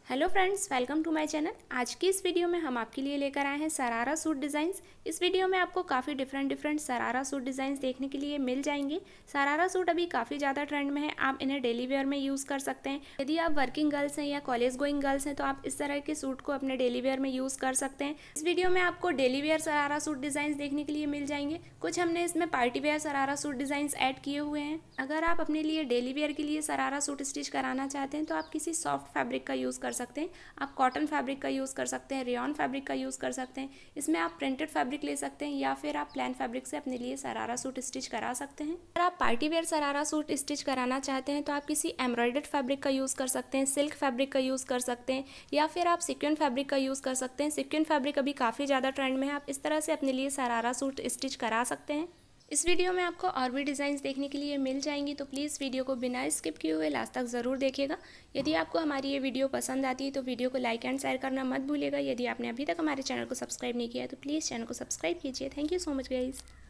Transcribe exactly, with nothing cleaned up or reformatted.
Hello friends, welcome to my channel. आज की इस वीडियो में हम आपके लिए लेकर आए हैं सरारा सूट डिज़ाइंस। इस वीडियो में आपको काफ़ी different different sharara suit designs देखने के लिए मिल जाएंगे। सरारा सूट अभी काफ़ी ज़्यादा ट्रेंड में है, आप इन्हें डेली वेयर में यूज़ कर सकते हैं। यदि आप वर्किंग गर्ल्स हैं या कॉलेज गोइंग गर्ल्स हैं तो आप इस तरह के सूट को अपने डेली वेयर में यूज़ कर सकते हैं। इस वीडियो में आपको daily wear sharara suit designs देखने के लिए मिल जाएंगे। कुछ हमने इसमें party wear sharara suit designs add किए हुए हैं। अगर आप अपने लिए डेली वेयर के लिए सरारा सूट स्टिच कराना चाहते हैं तो आप किसी सॉफ्ट फैब्रिक का यूज़ कर सकते हैं। आप कॉटन फैब्रिक का यूज़ कर सकते हैं, रेयॉन फैब्रिक का यूज़ कर सकते हैं। इसमें आप प्रिंटेड फैब्रिक ले सकते हैं या फिर आप प्लेन फैब्रिक से अपने लिए सरारा सूट स्टिच करा सकते हैं। अगर आप party wear sharara suit stitch कराना चाहते हैं तो आप किसी एम्ब्रॉयडर्ड फैब्रिक का यूज़ कर सकते हैं, सिल्क फैब्रिक का यूज़ कर सकते हैं या फिर आप सिक्वेंट फैब्रिक का यूज़ कर सकते हैं। सिक्वेंट फैब्रिक अभी काफ़ी ज़्यादा ट्रेंड में है, आप इस तरह से अपने लिए सरारा सूट स्टिच करा सकते हैं। इस वीडियो में आपको और भी डिज़ाइंस देखने के लिए मिल जाएंगी, तो प्लीज़ वीडियो को बिना स्किप किए हुए लास्ट तक ज़रूर देखिएगा। यदि आपको हमारी ये वीडियो पसंद आती है तो वीडियो को लाइक एंड शेयर करना मत भूलिएगा। यदि आपने अभी तक हमारे चैनल को सब्सक्राइब नहीं किया है तो प्लीज़ चैनल को सब्सक्राइब कीजिए। Thank you so much guys.